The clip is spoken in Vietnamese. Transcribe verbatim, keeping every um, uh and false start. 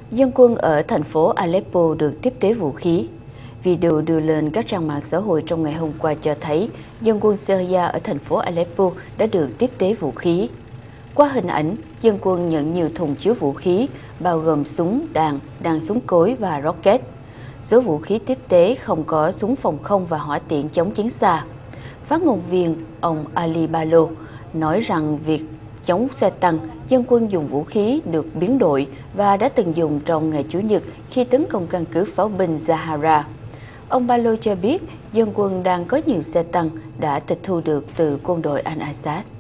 Dân quân ở thành phố Aleppo được tiếp tế vũ khí. Video đưa lên các trang mạng xã hội trong ngày hôm qua cho thấy dân quân Syria ở thành phố Aleppo đã được tiếp tế vũ khí. Qua hình ảnh, dân quân nhận nhiều thùng chứa vũ khí, bao gồm súng, đạn, đạn súng cối và rocket. Số vũ khí tiếp tế không có súng phòng không và hỏa tiễn chống chiến xa. Phát ngôn viên ông Ali Balo nói rằng việc chống xe tăng, dân quân dùng vũ khí được biến đổi và đã từng dùng trong ngày Chủ nhật khi tấn công căn cứ pháo binh Zahara. Ông Balo cho biết dân quân đang có nhiều xe tăng đã tịch thu được từ quân đội Al-Assad.